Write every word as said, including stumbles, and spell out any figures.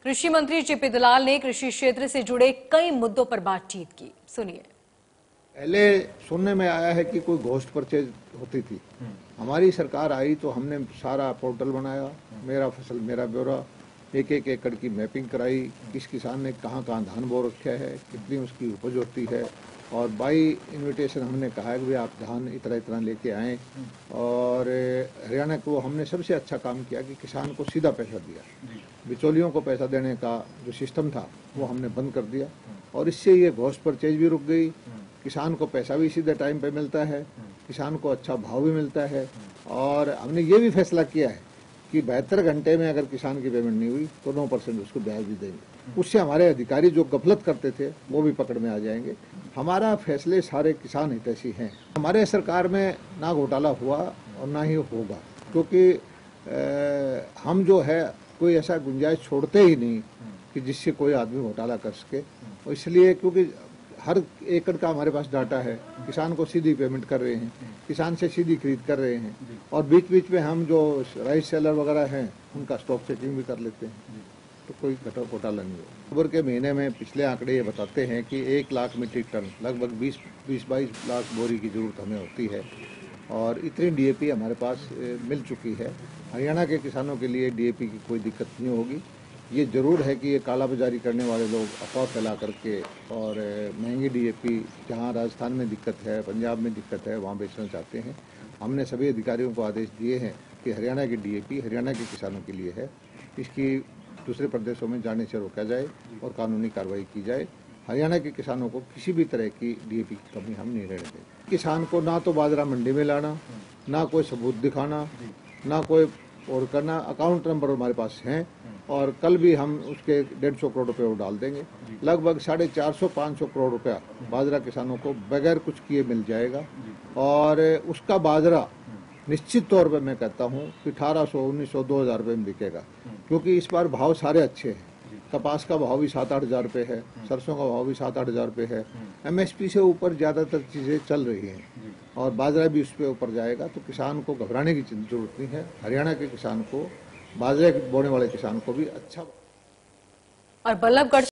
कृषि मंत्री जेपी दलाल ने कृषि क्षेत्र से जुड़े कई मुद्दों पर बातचीत की। सुनिए। पहले सुनने में आया है कि कोई घोस्ट परचेज होती थी। हमारी सरकार आई तो हमने सारा पोर्टल बनाया, मेरा फसल मेरा ब्यौरा, एक एक एकड़ की मैपिंग कराई, किस किसान ने कहाँ कहाँ धान बो रखा है, कितनी उसकी उपज होती है, और बाई इनविटेशन हमने कहा है कि भाई आप धान इतना इतना लेके आएँ। और हरियाणा को हमने सबसे अच्छा काम किया कि किसान को सीधा पैसा दिया, बिचौलियों को पैसा देने का जो सिस्टम था वो हमने बंद कर दिया, और इससे ये घोस्ट परचेज भी रुक गई, किसान को पैसा भी सीधे टाइम पे मिलता है, किसान को अच्छा भाव भी मिलता है। और हमने ये भी फैसला किया है कि बहत्तर घंटे में अगर किसान की पेमेंट नहीं हुई तो नौ परसेंट उसको ब्याज भी देंगे। उससे हमारे अधिकारी जो गफलत करते थे वो भी पकड़ में आ जाएंगे। हमारा फैसले सारे किसान हितैषी हैं। हमारे सरकार में ना घोटाला हुआ और ना ही होगा, क्योंकि आ, हम जो है कोई ऐसा गुंजाइश छोड़ते ही नहीं कि जिससे कोई आदमी घोटाला कर सके। और इसलिए क्योंकि हर एकड़ का हमारे पास डाटा है, किसान को सीधी पेमेंट कर रहे हैं, किसान से सीधी खरीद कर रहे हैं, और बीच बीच में हम जो राइस सेलर वगैरह हैं उनका स्टॉक चेकिंग भी कर लेते हैं, तो कोई घोटाला नहीं हो। अक्टूबर के महीने में पिछले आंकड़े ये बताते हैं कि एक लाख मीट्रिक टन लगभग बीस बीस बाईस लाख बोरी की जरूरत हमें होती है, और इतनी डीएपी हमारे पास मिल चुकी है। हरियाणा के किसानों के लिए डीएपी की कोई दिक्कत नहीं होगी। ये जरूर है कि ये काला बाजारी करने वाले लोग अफवाह फैला करके और महंगी डीएपी जहां राजस्थान में दिक्कत है, पंजाब में दिक्कत है, वहां बेचना चाहते हैं। हमने सभी अधिकारियों को आदेश दिए हैं कि हरियाणा की डीएपी हरियाणा के किसानों के लिए है, इसकी दूसरे प्रदेशों में जाने से रोका जाए और कानूनी कार्रवाई की जाए। हरियाणा के किसानों को किसी भी तरह की डीएपी की कमी हम नहीं रहने देंगे। किसान को ना तो बाजरा मंडी में लाना, ना कोई सबूत दिखाना, ना कोई और करना। अकाउंट नंबर हमारे पास हैं, और कल भी हम उसके डेढ़ सौ करोड़ रुपए वो डाल देंगे। लगभग साढ़े चार सौ पाँच सौ करोड़ रुपया बाजरा किसानों को बगैर कुछ किए मिल जाएगा, और उसका बाजरा निश्चित तौर पे मैं कहता हूँ कि अठारह सौ उन्नीस सौ दो हजार रुपये में बिकेगा, क्योंकि इस बार भाव सारे अच्छे हैं। कपास का भाव भी सात आठ हजार रुपये है, सरसों का भाव भी सात आठ हजार रुपये है, एमएसपी से ऊपर ज्यादातर चीजें चल रही हैं, और बाजरा भी उस पर ऊपर जाएगा। तो किसान को घबराने की जरूरत नहीं है। हरियाणा के किसान को, बाजरे बोने वाले किसान को भी अच्छा। और बल्लभगढ़